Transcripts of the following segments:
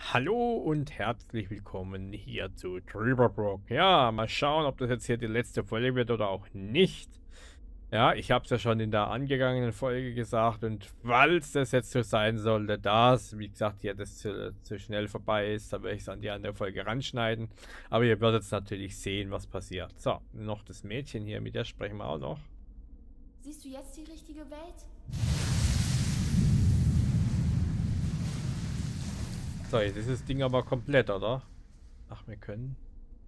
Hallo und herzlich willkommen hier zu Trüberbrook. Ja, mal schauen, ob das jetzt hier die letzte Folge wird oder auch nicht. Ja, ich habe es ja schon in der angegangenen Folge gesagt und falls das jetzt so sein sollte, dass, wie gesagt, hier das zu schnell vorbei ist, dann werde ich es an die andere Folge ranschneiden. Aber ihr werdet jetzt natürlich sehen, was passiert. So, noch das Mädchen hier, mit der sprechen wir auch noch. Siehst du jetzt die richtige Welt? So, jetzt ist das Ding aber komplett, oder? Ach, wir können.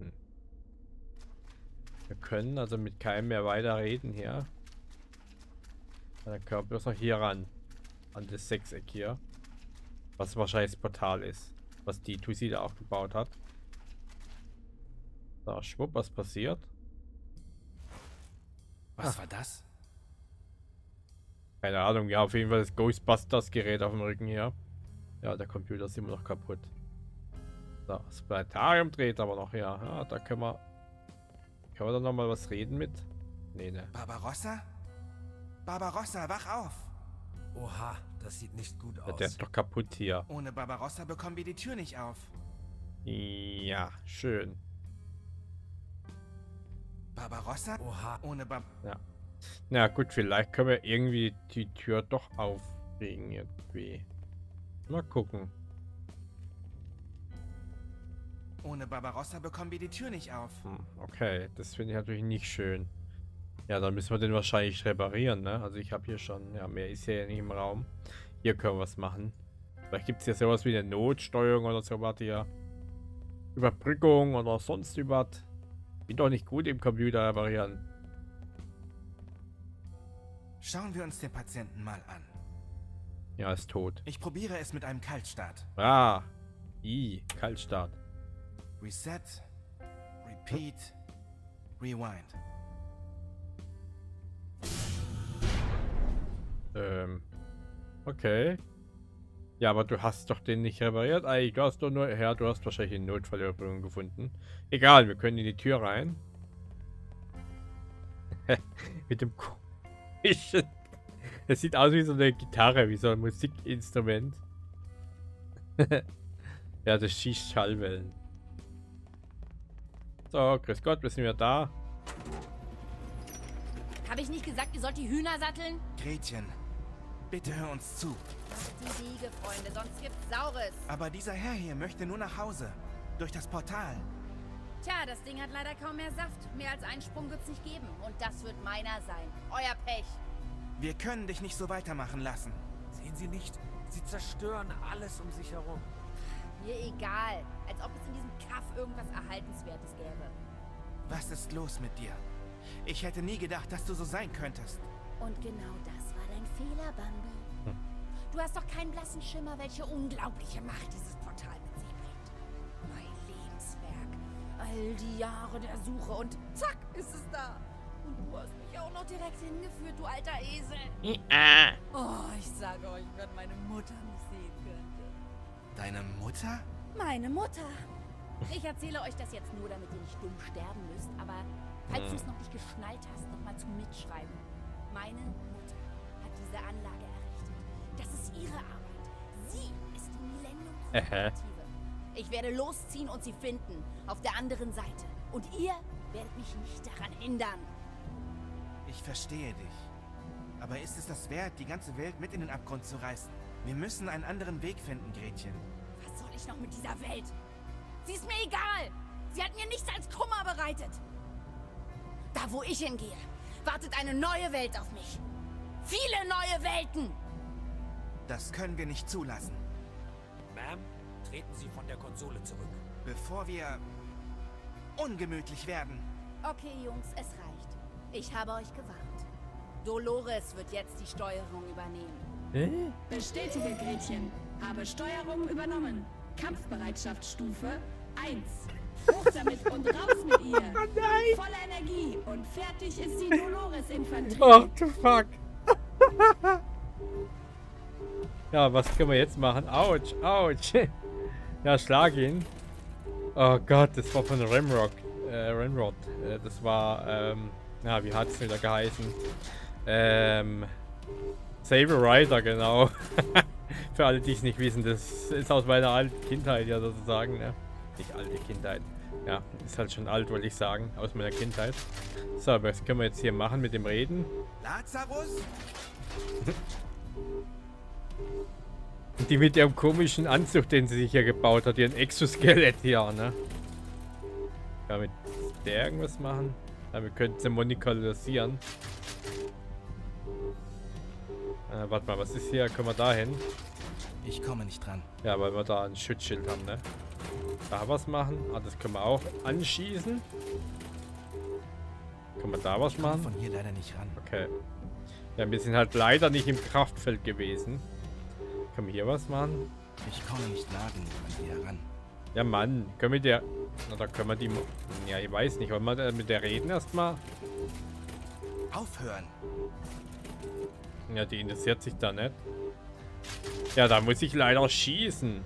Wir können also mit keinem mehr weiter reden hier. Dann können wir bloß noch hier ran. An das Sechseck hier. Was wahrscheinlich das Portal ist. Was die Tussi da auch gebaut hat. So, schwupp, was passiert? Was war das? Keine Ahnung, ja, auf jeden Fall das Ghostbusters-Gerät auf dem Rücken hier. Ja, der Computer ist immer noch kaputt. So, das Planetarium dreht aber noch, ja. Ja, da können wir... Können wir da nochmal was reden mit? Nee, ne. Barbarossa? Barbarossa, wach auf! Oha, das sieht nicht gut Ja, aus. der ist doch kaputt hier. Ohne Barbarossa bekommen wir die Tür nicht auf. Ja, schön. Barbarossa? Oha. Ohne Ja. Na gut, vielleicht können wir irgendwie die Tür doch aufkriegen irgendwie. Mal gucken. Ohne Barbarossa bekommen wir die Tür nicht auf. Okay, das finde ich natürlich nicht schön. Ja, dann müssen wir den wahrscheinlich reparieren, ne? Also ich habe hier schon, ja, mehr ist ja nicht im Raum. Hier können wir was machen. Vielleicht gibt es ja sowas wie eine Notsteuerung oder sowas hier. Überbrückung oder sonst was. Bin doch nicht gut im Computer reparieren. Schauen wir uns den Patienten mal an. Ja, ist tot. Ich probiere es mit einem Kaltstart. Ah, Kaltstart. Reset, Repeat, Rewind. Okay. Ja, aber du hast doch den nicht repariert. Eigentlich, du hast doch nur... Ja, du hast wahrscheinlich eine Notfallüberbrückung gefunden. Egal, wir können in die Tür rein. Mit dem komischen... Das sieht aus wie so eine Gitarre, wie so ein Musikinstrument. Ja, das schießt Schallwellen. So, grüß Gott, wir sind wieder da. Habe ich nicht gesagt, ihr sollt die Hühner satteln? Gretchen, bitte hör uns zu. Die Wiege, Freunde, sonst gibt's Saures. Aber dieser Herr hier möchte nur nach Hause. Durch das Portal. Tja, das Ding hat leider kaum mehr Saft. Mehr als einen Sprung wird's nicht geben. Und das wird meiner sein. Euer Pech. Wir können dich nicht so weitermachen lassen. Sehen Sie nicht? Sie zerstören alles um sich herum. Mir egal. Als ob es in diesem Kaff irgendwas Erhaltenswertes gäbe. Was ist los mit dir? Ich hätte nie gedacht, dass du so sein könntest. Und genau das war dein Fehler, Bambi. Du hast doch keinen blassen Schimmer, welche unglaubliche Macht dieses Portal mit sich bringt. Mein Lebenswerk. All die Jahre der Suche und zack, ist es da. Und du hast mich auch noch direkt hingeführt, du alter Esel. Oh, ich sage euch, wenn meine Mutter mich sehen könnte. Deine Mutter? Meine Mutter. Ich erzähle euch das jetzt nur, damit ihr nicht dumm sterben müsst, aber falls du es noch nicht geschnallt hast, nochmal zum Mitschreiben. Meine Mutter hat diese Anlage errichtet. Das ist ihre Arbeit. Sie ist die Millennium-Initiative. Ich werde losziehen und sie finden, auf der anderen Seite. Und ihr werdet mich nicht daran hindern. Ich verstehe dich. Aber ist es das wert, die ganze Welt mit in den Abgrund zu reißen? Wir müssen einen anderen Weg finden, Gretchen. Was soll ich noch mit dieser Welt? Sie ist mir egal. Sie hat mir nichts als Kummer bereitet. Da, wo ich hingehe, wartet eine neue Welt auf mich. Viele neue Welten. Das können wir nicht zulassen. Ma'am, treten Sie von der Konsole zurück. Bevor wir ungemütlich werden. Okay, Jungs, es reicht. Ich habe euch gewarnt. Dolores wird jetzt die Steuerung übernehmen. Bestätige, Gretchen. Habe Steuerung übernommen. Kampfbereitschaftsstufe 1. Hoch damit und raus mit ihr. Volle Energie und fertig ist die Dolores-Infanterie. Oh, the fuck. Ja, was können wir jetzt machen? Autsch, autsch. Ja, schlag ihn. Oh Gott, das war von Ramrod. Das war, ja, wie hat es wieder geheißen? Saber Rider, genau. für alle, die es nicht wissen, das ist aus meiner alten Kindheit ja sozusagen, ne? Nicht alte Kindheit. Ja, ist halt schon alt, wollte ich sagen, aus meiner Kindheit. So, aber was können wir jetzt hier machen mit dem Reden? Lazarus? Die mit ihrem komischen Anzug, den sie sich hier gebaut hat, ihren Exoskelett hier, ne? Kann mit der irgendwas machen? Ja, wir könnten sie monetarisieren. Warte mal, was ist hier? Können wir da hin? Ich komme nicht dran. Ja, weil wir da ein Schutzschild haben, ne? Da was machen? Ah, das können wir auch anschießen. Können wir da was Ich komme machen? von hier leider nicht ran. Okay. Ja, wir sind halt leider nicht im Kraftfeld gewesen. Können wir hier was machen? Ich komme nicht nah genug an sie heran. Ja, Mann. Können wir der... Na, da können wir die... Ja, ich weiß nicht. Wollen wir mit der reden erstmal? Aufhören! Ja, die interessiert sich da nicht. Ja, da muss ich leider schießen.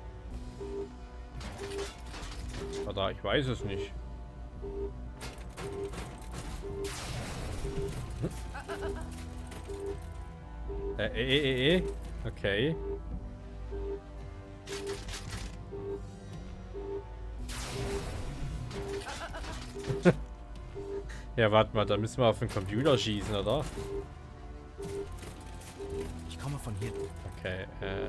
Oder ich weiß es nicht. Okay. Ja, warte mal, da müssen wir auf den Computer schießen, oder? Ich komme von hier. Okay,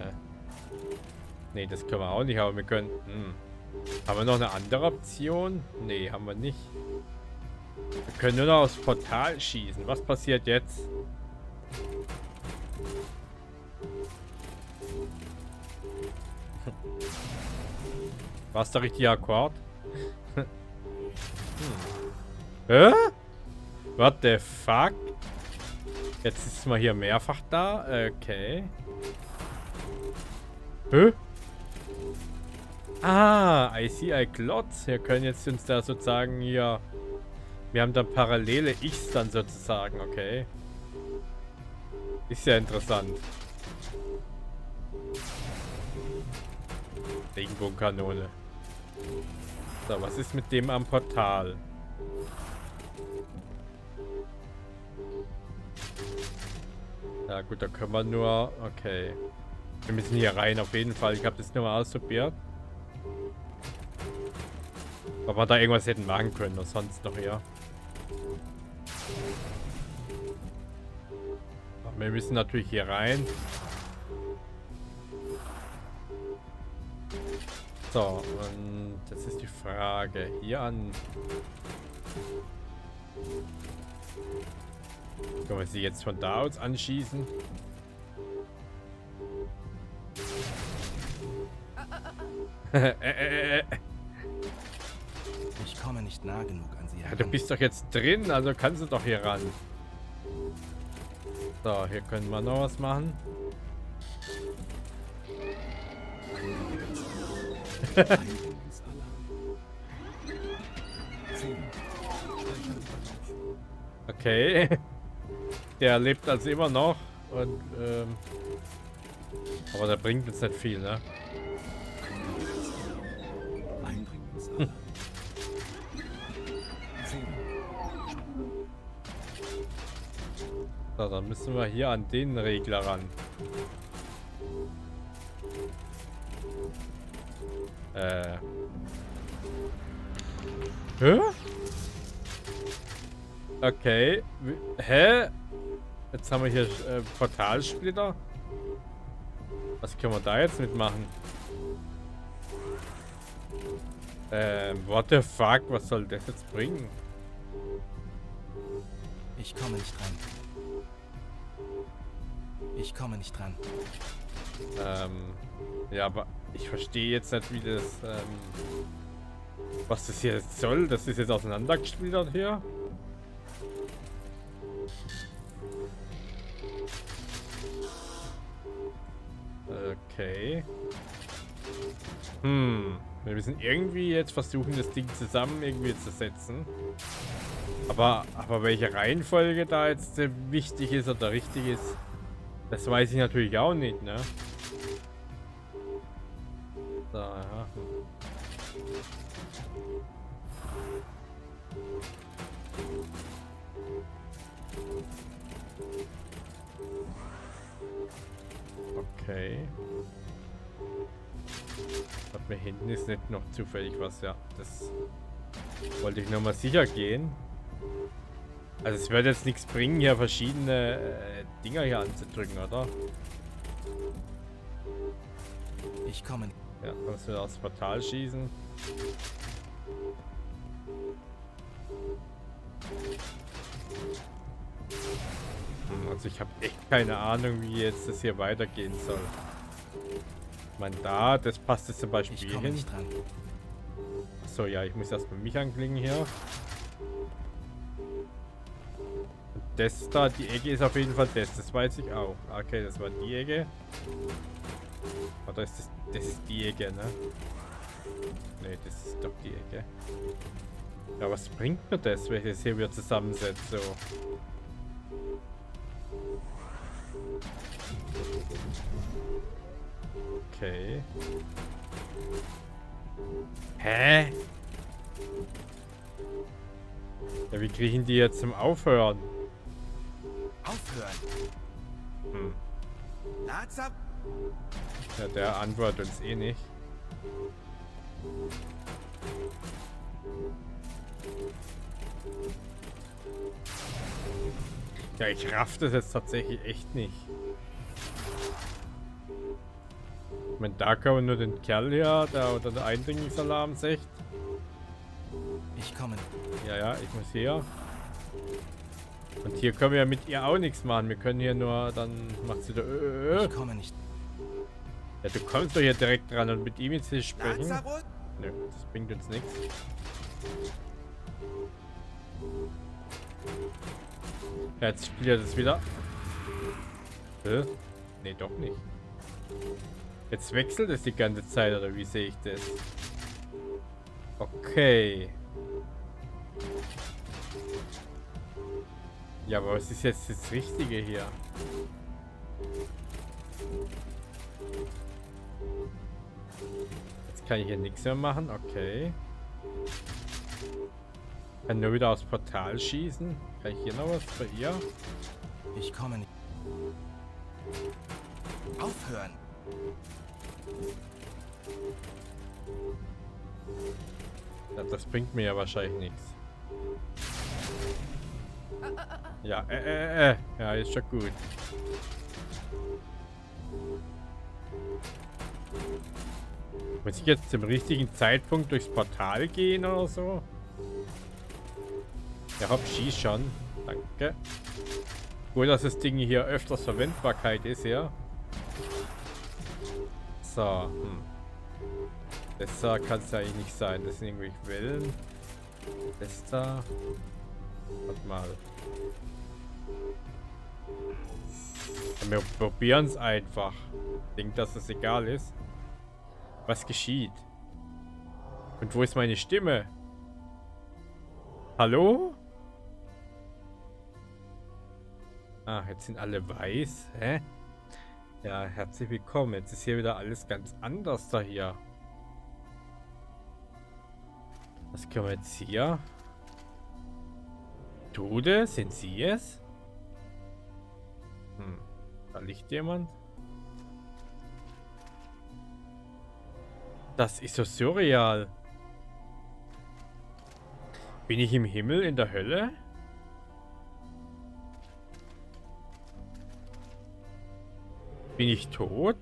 nee, das können wir auch nicht, aber wir können... Haben wir noch eine andere Option? Nee, haben wir nicht. Wir können nur noch aufs Portal schießen. Was passiert jetzt? War es der richtige Akkord? Hä? What the fuck? Jetzt ist mal hier mehrfach da. Okay. Hä? Ah, I see I Klotz. Wir können jetzt uns da sozusagen hier... Wir haben dann parallele Ichs dann sozusagen, okay. Ist ja interessant. Regenbogenkanone. So, was ist mit dem am Portal? Ja gut, da können wir nur... Okay. Wir müssen hier rein auf jeden Fall. Ich habe das nur mal ausprobiert. Ob wir da irgendwas hätten machen können oder sonst noch hier. Aber wir müssen natürlich hier rein. So, und das ist die Frage. Hier an... Können wir sie jetzt von da aus anschießen? Ich komme nicht nah genug an sie Ja, heran. du bist doch jetzt drin, also kannst du doch hier ran. So, hier können wir noch was machen. Okay. Der lebt also immer noch. Und, aber der bringt uns nicht viel, ne? So, dann müssen wir hier an den Regler ran. Hä? Okay. Hä? Jetzt haben wir hier Portalsplitter. Was können wir da jetzt mitmachen? What the fuck? Was soll das jetzt bringen? Ich komme nicht dran. Ich komme nicht dran. Ja, aber ich verstehe jetzt nicht, wie das, was das hier jetzt soll. Das ist jetzt auseinandergesplittert hier. Okay. Wir müssen irgendwie jetzt versuchen, das Ding zusammen irgendwie zu setzen. Aber welche Reihenfolge da jetzt wichtig ist oder richtig ist, das weiß ich natürlich auch nicht, ne? So, ja. Okay. Hat mir hinten ist nicht noch zufällig was, ja. Das wollte ich nochmal sicher gehen. Also es wird jetzt nichts bringen, hier verschiedene Dinger hier anzudrücken, oder? Ich komme. Ja, müssen wir aufs Portal schießen. Also ich habe echt keine Ahnung, wie jetzt das hier weitergehen soll. Ich meine, das passt jetzt zum Beispiel Ich komme hin. nicht dran. So, ja, ich muss erstmal mich anklicken hier. Und das da, die Ecke ist auf jeden Fall das weiß ich auch. Okay, das war die Ecke. Oder ist das ist die Ecke, ne? Ne, das ist doch die Ecke. Ja, was bringt mir das, wenn ich das hier wieder zusammensetze? So. Okay. Hä? Ja, wie kriegen die jetzt zum Aufhören? Aufhören. Hm. Langsam. Ja, der antwortet uns eh nicht. Ja, ich raff das jetzt tatsächlich echt nicht. Ich meine, da kann man nur den Kerl hier, der unter der Eindringlingsalarm sagt. Ich komme. Ja, ja, ich muss hier. Und hier können wir ja mit ihr auch nichts machen. Wir können hier nur, dann macht sie da. Ich komme nicht. Ja, du kommst doch hier direkt dran und mit ihm jetzt hier sprechen. Lazarus? Nö, das bringt uns nichts. Ja, jetzt spielt er das wieder. Nee, doch nicht. Jetzt wechselt es die ganze Zeit, oder wie sehe ich das? Okay. Ja, aber was ist jetzt das Richtige hier? Jetzt kann ich hier nichts mehr machen, okay. Kann nur wieder aufs Portal schießen. Kann ich hier noch was bei ihr? Ich komme nicht. Aufhören. Ja, das bringt mir ja wahrscheinlich nichts. Ja, ja, ist schon gut. Muss ich jetzt zum richtigen Zeitpunkt durchs Portal gehen oder so? Ja, hopp, schieß schon. Danke. Gut, dass das Ding hier öfters Verwendbarkeit ist, ja. So, Das da kann es ja eigentlich nicht sein. Das sind irgendwelche Wellen. Das da. Warte mal. Ja, wir probieren es einfach. Ich denke, dass es egal ist. Was geschieht? Und wo ist meine Stimme? Hallo? Ah, jetzt sind alle weiß. Hä? Ja, herzlich willkommen. Jetzt ist hier wieder alles ganz anders da hier. Was können wir jetzt hier? Tode? Sind Sie es? Da liegt jemand. Das ist so surreal. Bin ich im Himmel, in der Hölle? Bin ich tot?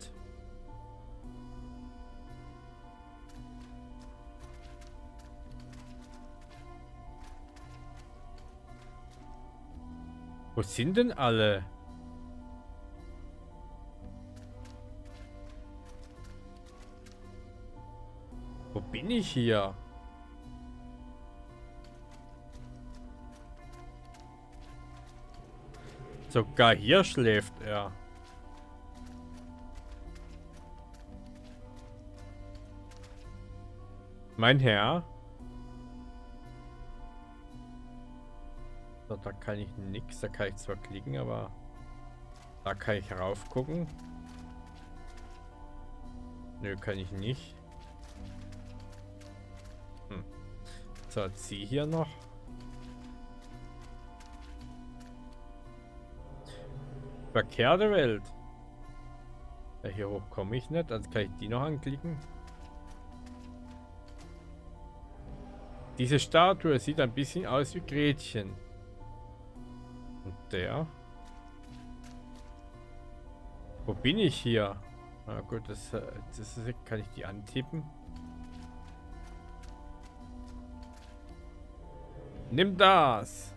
Wo sind denn alle? Wo bin ich hier? Sogar hier schläft er. Mein Herr. So, da kann ich nichts. Da kann ich zwar klicken, aber da kann ich rauf gucken. Nö, kann ich nicht. So, sie hier noch. Verkehrte Welt. Ja, hier hoch komme ich nicht, also kann ich die noch anklicken. Diese Statue sieht ein bisschen aus wie Gretchen. Und der? Wo bin ich hier? Na gut, kann ich die antippen. Nimm das!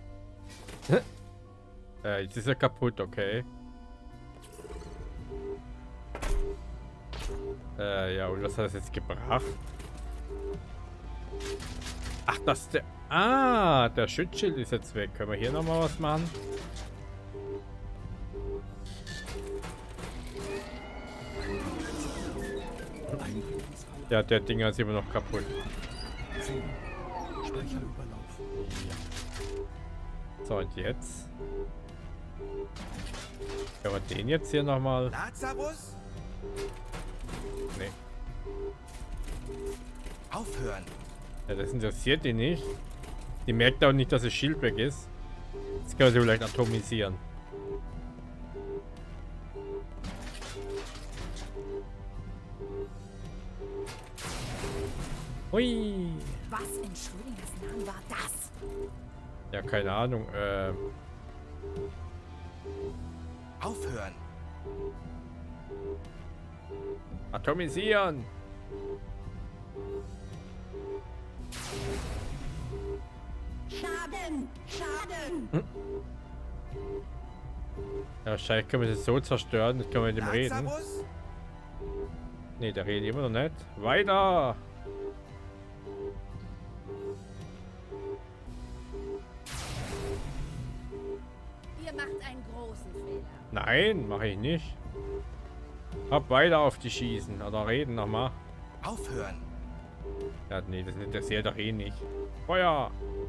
Jetzt ist er kaputt, okay. Ja, und was hat das jetzt gebracht? Ach, das ist der... Ah, der Schutzschild ist jetzt weg. Können wir hier nochmal was machen? Ja, der Dinger ist immer noch kaputt. So, und jetzt? Können wir den jetzt hier nochmal... Lazarus? Nee. Aufhören! Ja, das interessiert die nicht. Die merkt auch nicht, dass das Schild weg ist. Jetzt können wir sie vielleicht atomisieren. Hui! Was in Schrödingers Namen war das? Ja, keine Ahnung. Aufhören! Atomisieren! Schaden! Schaden! Ja, wahrscheinlich können wir das so zerstören, das können wir mit dem reden. Lazarus? Ne, der redet immer noch nicht. Weiter! Ihr macht einen großen Fehler. Nein, mache ich nicht. Hab weiter auf die schießen. Oder reden nochmal. Aufhören! Ja, nee, das interessiert doch eh nicht. Feuer!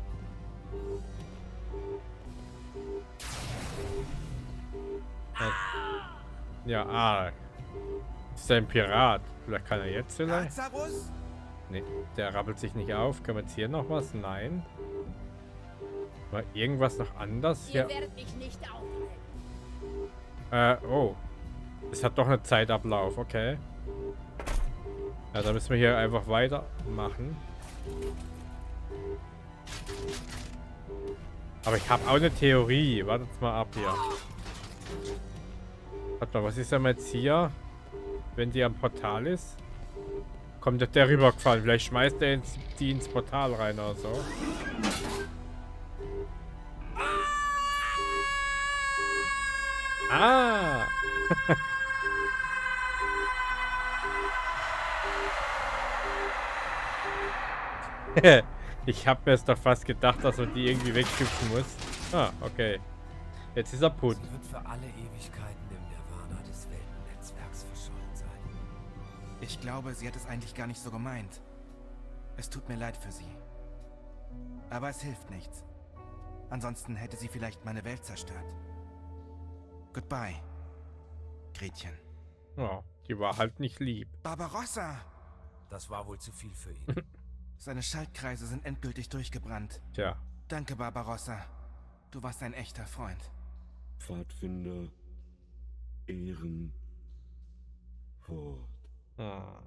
Ja, ist ein Pirat. Vielleicht kann er jetzt vielleicht? Lazarus? Nee, der rappelt sich nicht auf. Können wir jetzt hier noch was? Nein. War irgendwas noch anders? Ihr Ja. werdet mich nicht aufhalten. Oh. Es hat doch einen Zeitablauf, okay. Ja, dann müssen wir hier einfach weitermachen. Aber ich habe auch eine Theorie. Wartet mal ab hier. Warte mal, was ist denn jetzt hier? Wenn die am Portal ist? Kommt der rübergefallen. Vielleicht schmeißt der die ins Portal rein oder so. Ah! Ich habe mir es doch fast gedacht, dass man die irgendwie wegschützen muss. Ah, okay. Jetzt ist er putt. Sie wird für alle Ewigkeiten im Nirvana des Weltennetzwerks verschollen sein. Ich glaube, sie hat es eigentlich gar nicht so gemeint. Es tut mir leid für sie. Aber es hilft nichts. Ansonsten hätte sie vielleicht meine Welt zerstört. Goodbye, Gretchen. Ja, die war halt nicht lieb. Barbarossa! Das war wohl zu viel für ihn. Seine Schaltkreise sind endgültig durchgebrannt. Tja. Danke, Barbarossa. Du warst ein echter Freund. Pfadfinder, Ehren, fort. Ah.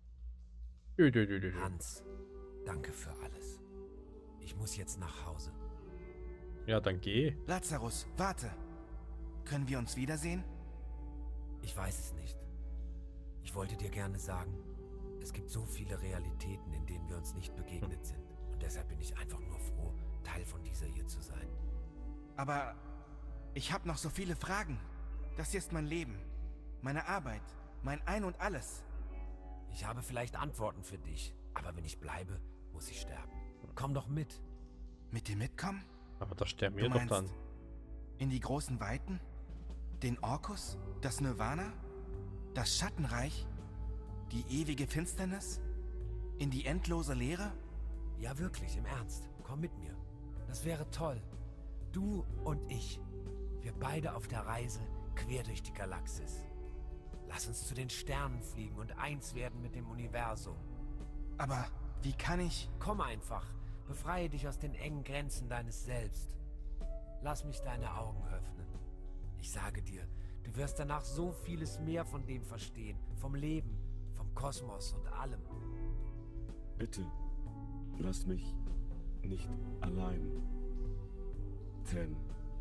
Hans, danke für alles. Ich muss jetzt nach Hause. Ja, dann geh. Lazarus, warte. Können wir uns wiedersehen? Ich weiß es nicht. Ich wollte dir gerne sagen, es gibt so viele Realitäten, in denen wir uns nicht begegnet sind. Und deshalb bin ich einfach nur froh, Teil von dieser hier zu sein. Aber ich habe noch so viele Fragen. Das hier ist mein Leben, meine Arbeit, mein Ein und Alles. Ich habe vielleicht Antworten für dich, aber wenn ich bleibe, muss ich sterben. Komm doch mit. Mit dir mitkommen? Aber da sterben Du wir doch meinst, dann. in die großen Weiten? Den Orkus? Das Nirvana? Das Schattenreich? Die ewige Finsternis? In die endlose Leere? Ja, wirklich, im Ernst. Komm mit mir. Das wäre toll. Du und ich. Wir beide auf der Reise quer durch die Galaxis. Lass uns zu den Sternen fliegen und eins werden mit dem Universum. Aber wie kann ich... Komm einfach. Befreie dich aus den engen Grenzen deines Selbst. Lass mich deine Augen öffnen. Ich sage dir, Du wirst danach so vieles mehr von dem verstehen. Vom Leben, vom Kosmos und allem. Bitte, lass mich nicht allein. Ten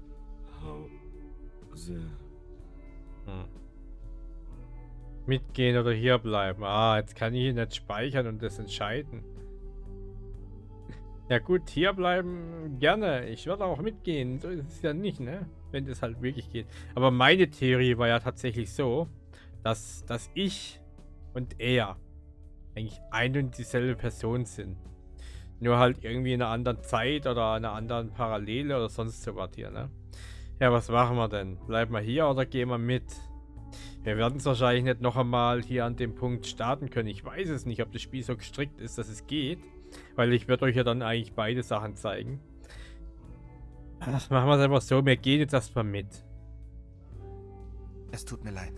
Hause. Mitgehen oder hier bleiben. Ah, jetzt kann ich hier nicht speichern und das entscheiden. Ja gut, hier bleiben gerne. Ich würde auch mitgehen. So ist es ja nicht, ne? Wenn das halt wirklich geht. Aber meine Theorie war ja tatsächlich so, dass ich und er eigentlich ein und dieselbe Person sind. Nur halt irgendwie in einer anderen Zeit oder einer anderen Parallele oder sonst so was hier, ne? Ja, was machen wir denn? Bleiben wir hier oder gehen wir mit? Wir werden es wahrscheinlich nicht noch einmal hier an dem Punkt starten können. Ich weiß es nicht, ob das Spiel so gestrickt ist, dass es geht. Weil ich werde euch ja dann eigentlich beide Sachen zeigen. Das machen wir es einfach so. Wir gehen jetzt erstmal mit. Es tut mir leid.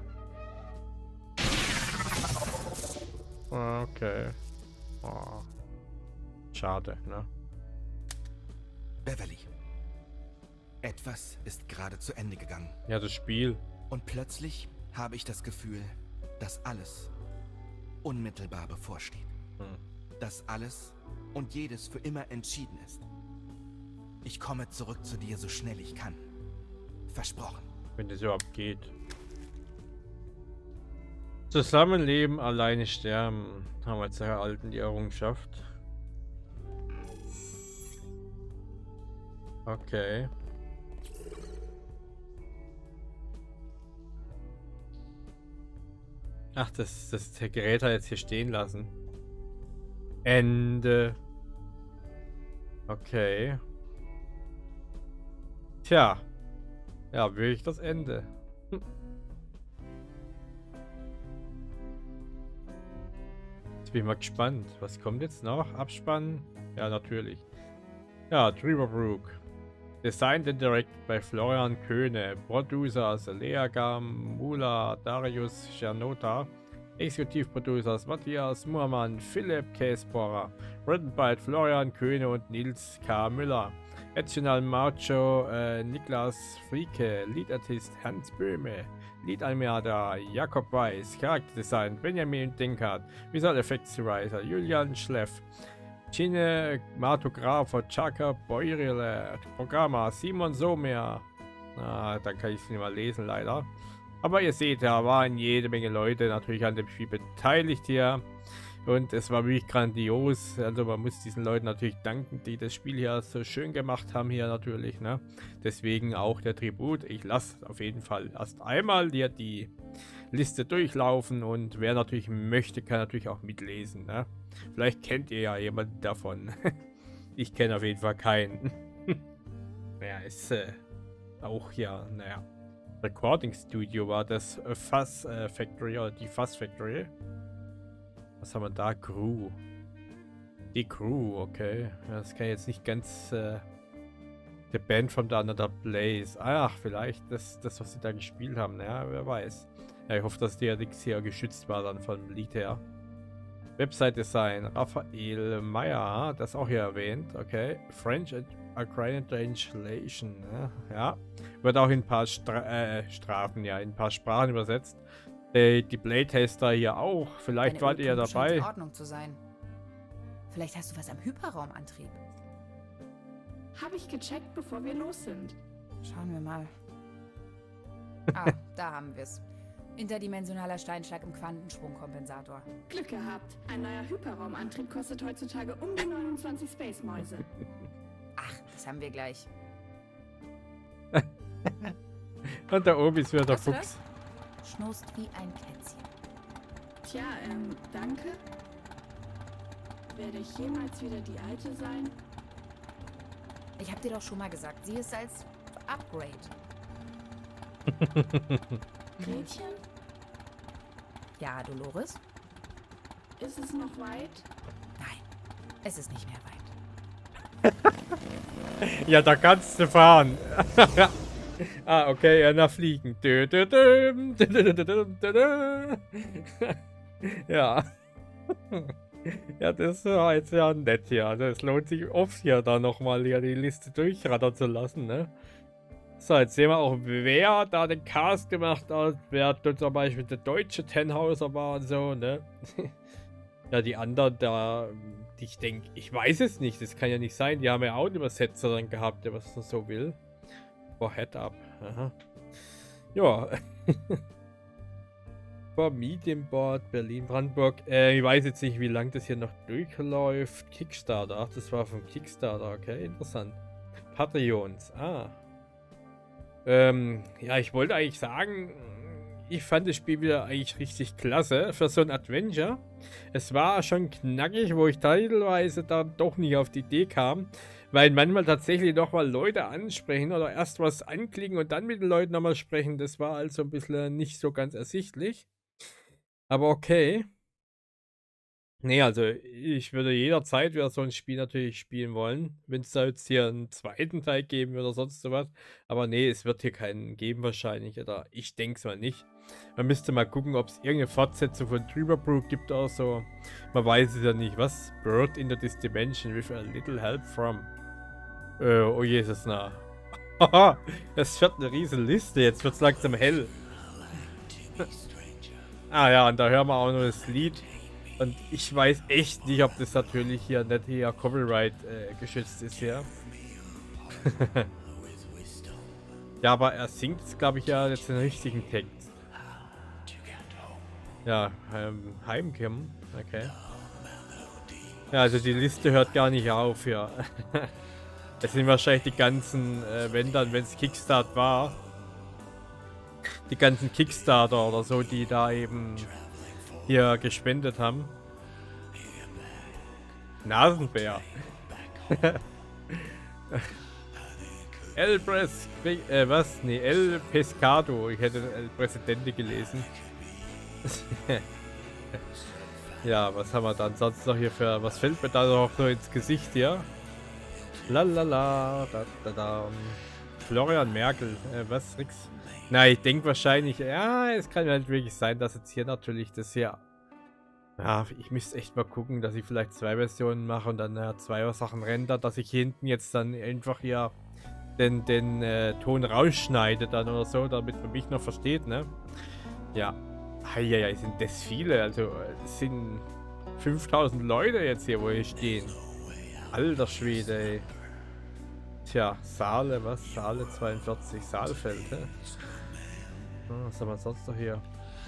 Okay. Oh. Schade, ne? Beverly. Etwas ist gerade zu Ende gegangen. Ja, das Spiel. Und plötzlich habe ich das Gefühl, dass alles unmittelbar bevorsteht. Dass alles und jedes für immer entschieden ist. Ich komme zurück zu dir, so schnell ich kann. Versprochen. Wenn das überhaupt geht. Zusammenleben, alleine sterben. Haben wir jetzt erhalten, die Errungenschaft. Okay. Ach, das Gerät hat jetzt hier stehen lassen. Ende. Okay. Tja. Ja, wirklich das Ende. Jetzt bin ich mal gespannt. Was kommt jetzt noch? Abspannen? Ja, natürlich. Ja, Trevor Designed and directed by Florian Köhne. Producers Lea Gamula, Darius Czernota. Executive Producers Matthias Muhrmann, Philipp Käsbohrer. Written by Florian Köhne und Nils K. Müller. Additional Macho Niklas Frieke. Lead Artist Hans Böhme. Lead Animator Jakob Weiß. Charakterdesign Benjamin Denkert. Visual Effects Writer Julian Schleff. Cinematographer Chaka Beurile. Programmer Simon Sommer. Da kann ich es nicht mal lesen, leider. Aber ihr seht, da waren jede Menge Leute natürlich an dem Spiel beteiligt hier. Und es war wirklich grandios. Also man muss diesen Leuten natürlich danken, die das Spiel hier so schön gemacht haben hier natürlich, ne? Deswegen auch der Tribut. Ich lasse auf jeden Fall erst einmal hier die Liste durchlaufen. Und wer natürlich möchte, kann natürlich auch mitlesen, ne? Vielleicht kennt ihr ja jemanden davon. Ich kenne auf jeden Fall keinen. Ja, ist auch ja, naja. Recording Studio war das Fuzz Factory oder die Fuzz Factory. Was haben wir da? Crew. Die Crew, okay. Ja, das kann jetzt nicht ganz The Band from the Another Place. Ach, vielleicht das, was sie da gespielt haben. Ja, wer weiß. Ja, ich hoffe, dass der Dix hier geschützt war dann vom Lied her. Website Design, Raphael Meyer, das auch hier erwähnt, okay. French and Ukrainian Translation, ja. Wird auch in ein paar Strafen, ja, in ein paar Sprachen übersetzt. Die Playtester hier auch, vielleicht wart ihr ja dabei. In Ordnung zu sein. Vielleicht hast du was am Hyperraumantrieb. Habe ich gecheckt, bevor wir los sind. Schauen wir mal. Ah, da haben wir es. Interdimensionaler Steinschlag im Quantensprungkompensator. Glück gehabt. Ein neuer Hyperraumantrieb kostet heutzutage um die 29 Space-Mäuse. Ach, das haben wir gleich. Und da oben ist wieder der Fuchs. Schnurst wie ein Kätzchen. Tja, danke. Werde ich jemals wieder die Alte sein? Ich hab dir doch schon mal gesagt, sie ist als Upgrade. Gretchen? Ja, Dolores? Ist es noch weit? Nein, es ist nicht mehr weit. Ja, da kannst du fahren. Ah, okay, ja, nach Fliegen. Ja. Ja, das war jetzt ja nett hier. Also es lohnt sich oft hier da nochmal hier die Liste durchrattern zu lassen, ne? So, jetzt sehen wir auch, wer da den Cast gemacht hat. Wer dort zum Beispiel der deutsche Tannhäuser war und so, ne? Ja, die anderen da, ich denke, ich weiß es nicht. Das kann ja nicht sein. Die haben ja auch einen Übersetzer dann gehabt, der was so will. Boah, Head up. Aha. Ja. Medienboard, Berlin, Brandenburg. Ich weiß jetzt nicht, wie lange das hier noch durchläuft. Kickstarter. Ach, das war vom Kickstarter. Okay, interessant. Patreons. Ah. Ja, ich wollte eigentlich sagen, ich fand das Spiel wieder eigentlich richtig klasse für so ein Adventure. Es war schon knackig, wo ich teilweise dann doch nicht auf die Idee kam, weil manchmal tatsächlich nochmal Leute ansprechen oder erst was anklicken und dann mit den Leuten nochmal sprechen. Das war also ein bisschen nicht so ganz ersichtlich. Aber okay. Nee, also ich würde jederzeit wieder so ein Spiel natürlich spielen wollen, wenn es da jetzt hier einen zweiten Teil geben würde oder sonst sowas. Aber nee, es wird hier keinen geben wahrscheinlich, oder ich denke es mal nicht. Man müsste mal gucken, ob es irgendeine Fortsetzung von Trevor gibt oder so. Man weiß es ja nicht. Was? Bird into this dimension with a little help from. Oh Jesus, na. Haha, das wird eine riesen Liste, jetzt wird es langsam hell. Ah ja, und da hören wir auch noch das Lied. Und ich weiß echt nicht, ob das natürlich hier nicht hier Copyright geschützt ist hier. Ja, aber er singt, glaube ich, ja jetzt den richtigen Text. Ja, Heimkommen, okay. Ja, also die Liste hört gar nicht auf, ja. Das sind wahrscheinlich die ganzen, wenn es Kickstart war, die ganzen Kickstarter oder so, die da eben hier gespendet haben. Nasenbär. El was? Nee, El Pescado. Ich hätte El Presidente gelesen. Ja, was haben wir dann sonst noch hier für... Was fällt mir da noch so ins Gesicht hier? Lalala. Da. Florian Merkel. Was? Nix. Na, ich denke wahrscheinlich... Ja, es kann halt wirklich sein, dass jetzt hier natürlich das hier... Ja, ich müsste echt mal gucken, dass ich vielleicht 2 Versionen mache und dann 2 Sachen rendert, dass ich hinten jetzt dann einfach hier den Ton rausschneide dann oder so, damit man mich noch versteht, ne? Ja. Ja, sind das viele, also es sind 5000 Leute jetzt hier, wo hier stehen. Alter Schwede, ey. Tja, Saale, was? Saale 42, Saalfeld, ne? Was haben wir sonst noch hier?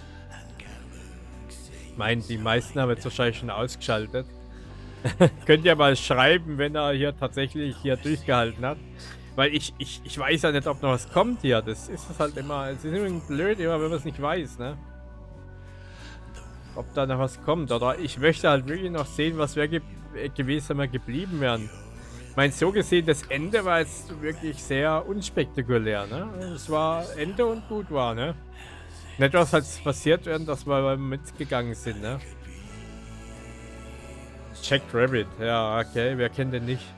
Ich meine, die meisten haben jetzt wahrscheinlich schon ausgeschaltet. Könnt ihr mal schreiben, wenn er hier tatsächlich hier durchgehalten hat. Weil ich weiß ja nicht, ob noch was kommt hier. Das ist es halt immer. Es ist immer blöd, immer wenn man es nicht weiß, ne? Ob da noch was kommt. Oder ich möchte halt wirklich noch sehen, was wäre gewesen, wenn wir geblieben wären. Ich meine, so gesehen, das Ende war jetzt wirklich sehr unspektakulär, ne? Es war Ende und gut war, ne? Nicht was halt passiert werden, dass wir mitgegangen sind, ne? Jack Rabbit, ja, okay, wer kennt den nicht?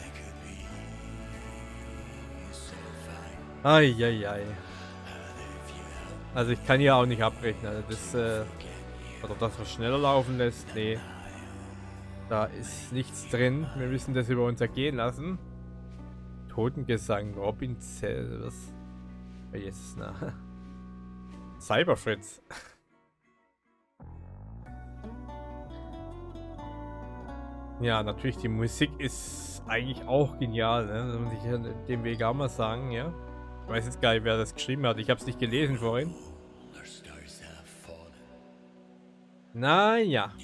Eieiei. Also ich kann hier auch nicht abbrechen, also das, oder dass er schneller laufen lässt, nee. Da ist nichts drin, wir müssen das über uns ergehen lassen. Totengesang, Robin Zell, was? Oh, Jesus, na. Cyberfritz. Ja, natürlich, die Musik ist eigentlich auch genial, ne? Das muss ich dem Weg auch mal sagen, ja. Ich weiß jetzt gar nicht, wer das geschrieben hat. Ich habe es nicht gelesen vorhin. Naja.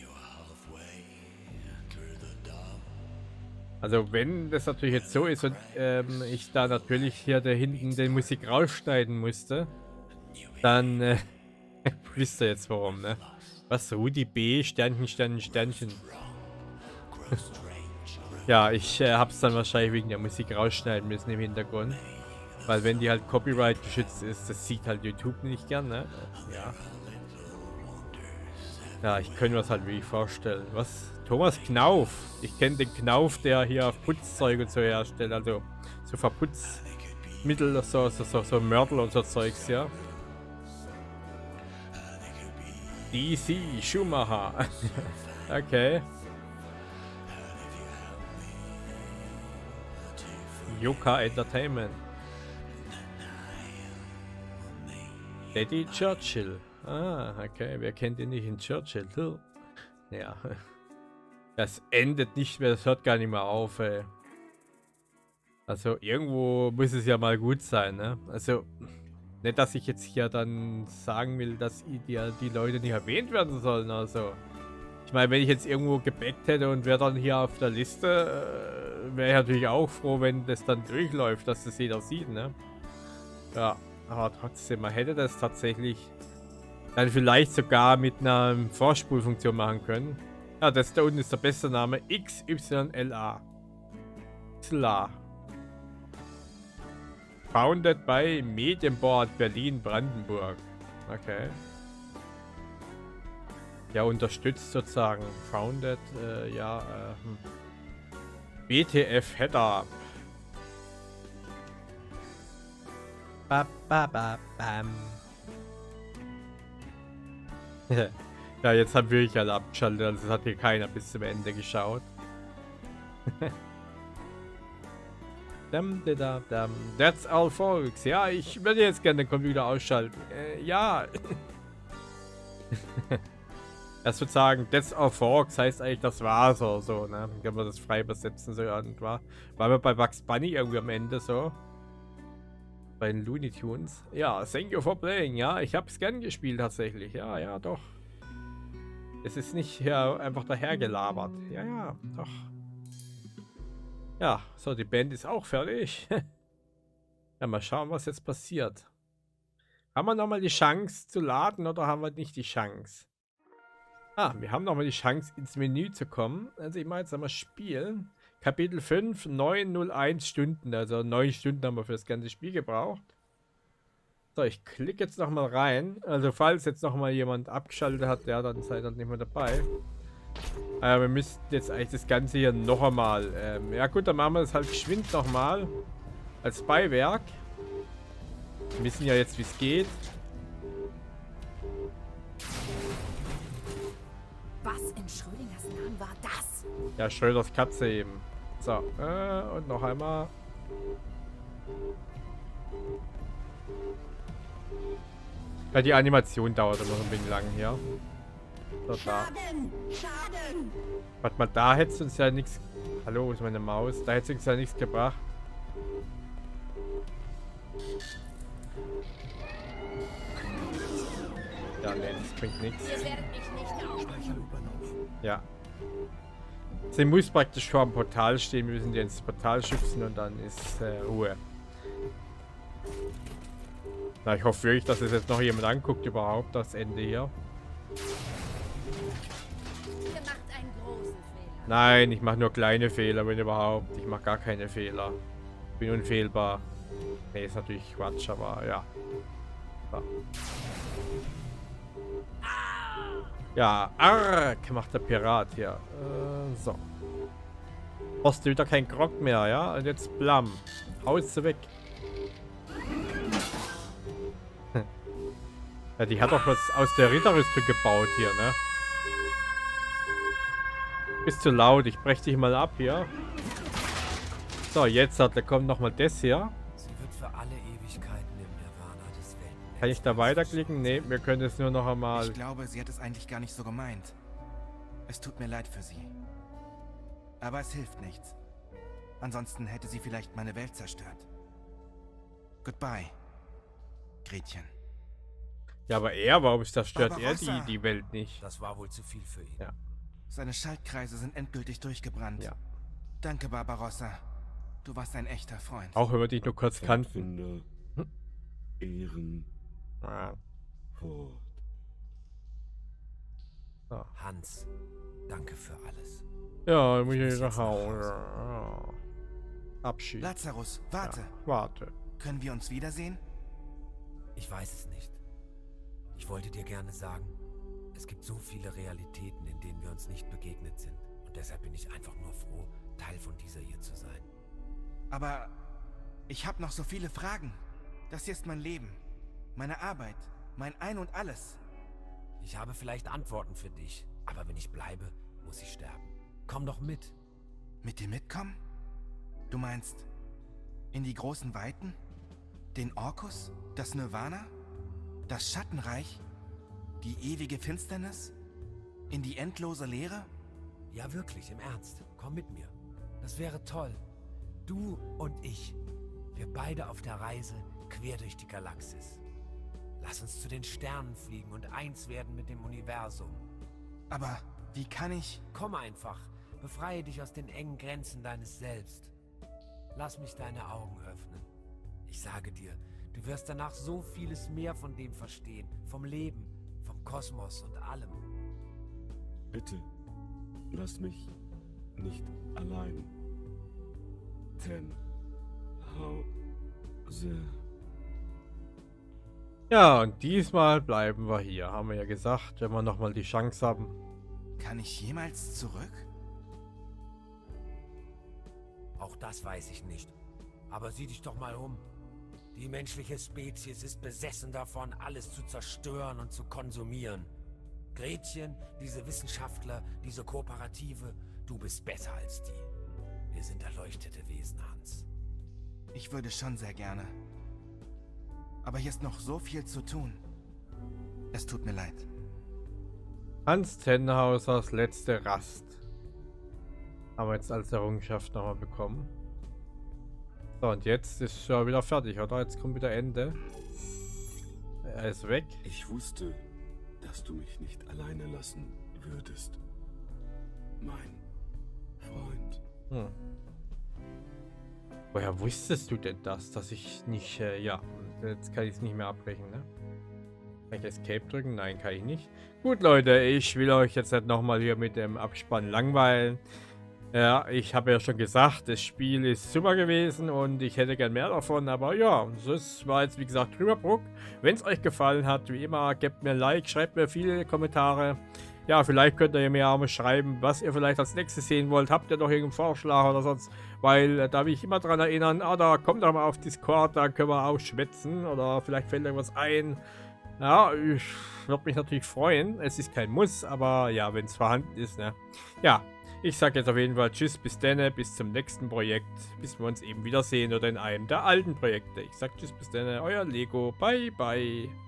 Also wenn das natürlich jetzt so ist und ich da natürlich hier da hinten die Musik rausschneiden musste, dann wisst ihr jetzt warum, ne? Was? Rudi B. Sternchen. Ja, ich hab's dann wahrscheinlich wegen der Musik rausschneiden müssen im Hintergrund. Weil wenn die halt Copyright geschützt ist, das sieht halt YouTube nicht gern, ne? Ja. Ja, ich könnte mir das halt wirklich vorstellen. Was? Thomas Knauf. Ich kenne den Knauf, der hier Putzzeug und so herstellt, also so Verputzmittel, so Mörtel und so Zeugs, ja. DC Schumacher. Okay. Yoka Entertainment. Daddy Churchill. Ah, okay. Wer kennt ihn nicht in Churchill? Ja. Das endet nicht mehr, das hört gar nicht mehr auf, ey. Also irgendwo muss es ja mal gut sein, ne? Also nicht, dass ich jetzt hier dann sagen will, dass die Leute nicht erwähnt werden sollen, also. Ich meine, wenn ich jetzt irgendwo gebackt hätte und wäre dann hier auf der Liste, wäre ich natürlich auch froh, wenn das dann durchläuft, dass das jeder sieht, ne? Ja, aber trotzdem, man hätte das tatsächlich dann vielleicht sogar mit einer Vorspulfunktion machen können. Ja, das da unten ist der beste Name. XYLA. XLA. Founded by Medienboard Berlin-Brandenburg. Okay. Ja, unterstützt sozusagen. Founded, BTF Header. Bam. Ja, jetzt haben wir alle abgeschaltet, also es hat hier keiner bis zum Ende geschaut. That's all, folks. Ja, ich würde jetzt gerne den Computer ausschalten. Ja. Das würde sagen, that's all, folks, heißt eigentlich, das war's oder so, ne? Kann man das frei übersetzen, so irgendwann. War wir bei Bugs Bunny irgendwie am Ende so. Bei den Looney Tunes. Ja, thank you for playing. Ja, ich habe es gern gespielt tatsächlich. Ja, ja, doch. Es ist nicht hier einfach dahergelabert. Ja, ja, doch. Ja, so, die Band ist auch fertig. Ja, mal schauen, was jetzt passiert. Haben wir nochmal die Chance zu laden oder haben wir nicht die Chance? Ah, wir haben nochmal die Chance, ins Menü zu kommen. Also ich mache jetzt einmal Spielen. Kapitel 5, 901 Stunden. Also 9 Stunden haben wir für das ganze Spiel gebraucht. So, ich klicke jetzt nochmal rein. Also falls jetzt nochmal jemand abgeschaltet hat, ja, dann seid ihr nicht mehr dabei. Wir müssten jetzt eigentlich das Ganze hier noch einmal. Ja gut, dann machen wir das halt geschwind nochmal. Als Beiwerk. Wir wissen ja jetzt, wie es geht. Was in Schrödingers Namen war das? Ja, Schröders Katze eben. So, und noch einmal. Ja, die Animation dauert immer so ein bisschen lang hier. So, da. Schaden! Warte mal, da hätte es uns ja nichts. Hallo, wo ist meine Maus? Da hätte es uns ja nichts gebracht. Ja, nee, das bringt nichts. Ihr werdet mich nicht aufhalten. Ja. Sie muss praktisch vor dem Portal stehen. Wir müssen die ins Portal schubsen und dann ist Ruhe. Na, ich hoffe wirklich, dass es jetzt noch jemand anguckt überhaupt, das Ende hier. Ihr macht einen großen Fehler. Nein, ich mache nur kleine Fehler, wenn überhaupt. Ich mache gar keine Fehler. Bin unfehlbar. Nee, ist natürlich Quatsch, aber ja. So. Ja, arg, macht der Pirat hier. So. Brauchst du wieder kein Grog mehr, ja? Und jetzt blam. Haust du weg. Ja, die hat doch was aus der Ritterrüstung gebaut hier, ne? Bist zu laut, ich brech dich mal ab hier. So, jetzt da kommt nochmal das hier. Sie wird für alle Ewigkeiten im Nirvana des Welten. Kann ich da weiterklicken? Ne, wir können es nur noch einmal. Ich glaube, sie hat es eigentlich gar nicht so gemeint. Es tut mir leid für sie. Aber es hilft nichts. Ansonsten hätte sie vielleicht meine Welt zerstört. Goodbye, Gretchen. Ja, aber warum zerstört er Barbarossa. die Welt nicht? Das war wohl zu viel für ihn. Ja. Seine Schaltkreise sind endgültig durchgebrannt. Ja. Danke, Barbarossa. Du warst ein echter Freund. Auch wenn wir dich nur kurz kannten. Pfadfinder, Ehren, Ah, fort. Hans, danke für alles. ja, muss ich nach Hause. Ja. Abschied. Lazarus, warte. Ja, warte. Können wir uns wiedersehen? Ich weiß es nicht. Ich wollte dir gerne sagen, es gibt so viele Realitäten, in denen wir uns nicht begegnet sind. Und deshalb bin ich einfach nur froh, Teil von dieser hier zu sein. Aber ich habe noch so viele Fragen. Das hier ist mein Leben, meine Arbeit, mein Ein und Alles. Ich habe vielleicht Antworten für dich, aber wenn ich bleibe, muss ich sterben. Komm doch mit. Mit dir mitkommen? Du meinst in die großen Weiten? Den Orkus? Das Nirvana? Das Schattenreich? Die ewige Finsternis? In die endlose Leere? Ja, wirklich, im Ernst. Komm mit mir. Das wäre toll. Du und ich. Wir beide auf der Reise quer durch die Galaxis. Lass uns zu den Sternen fliegen und eins werden mit dem Universum. Aber wie kann ich... Komm einfach. Befreie dich aus den engen Grenzen deines Selbst. Lass mich deine Augen öffnen. Ich sage dir, du wirst danach so vieles mehr von dem verstehen. Vom Leben, vom Kosmos und allem. Bitte, lass mich nicht allein. Ten, sehr. Ja, und diesmal bleiben wir hier. Haben wir ja gesagt, wenn wir nochmal die Chance haben. Kann ich jemals zurück? Auch das weiß ich nicht. Aber sieh dich doch mal um. Die menschliche Spezies ist besessen davon, alles zu zerstören und zu konsumieren. Gretchen, diese Wissenschaftler, diese Kooperative, du bist besser als die. Wir sind erleuchtete Wesen, Hans. Ich würde schon sehr gerne. Aber hier ist noch so viel zu tun. Es tut mir leid. Hans Tenhausers letzte Rast. Haben wir jetzt als Errungenschaft nochmal bekommen. So, und jetzt ist schon wieder fertig, oder? Jetzt kommt wieder Ende. Er ist weg. Ich wusste, dass du mich nicht alleine lassen würdest. Mein Freund. Hm. Woher wusstest du denn das, dass ich nicht, ja, jetzt kann ich es nicht mehr abbrechen, ne? Kann ich Escape drücken? Nein, kann ich nicht. Gut, Leute, ich will euch jetzt nicht nochmal hier mit dem Abspann langweilen. Ja, ich habe ja schon gesagt, das Spiel ist super gewesen und ich hätte gern mehr davon, aber ja, das war jetzt wie gesagt Trüberbrook. Wenn es euch gefallen hat, wie immer, gebt mir ein Like, schreibt mir viele Kommentare. Ja, vielleicht könnt ihr mir auch mal schreiben, was ihr vielleicht als nächstes sehen wollt. Habt ihr doch irgendeinen Vorschlag oder sonst? Weil da will ich immer dran erinnern, da kommt doch mal auf Discord, da können wir auch schwätzen oder vielleicht fällt irgendwas ein. Ja, ich würde mich natürlich freuen. Es ist kein Muss, aber ja, wenn es vorhanden ist, ne? Ja, ich sage jetzt auf jeden Fall Tschüss, bis dann, bis zum nächsten Projekt, bis wir uns eben wiedersehen oder in einem der alten Projekte. Ich sage Tschüss, bis dann, euer Lego, bye, bye.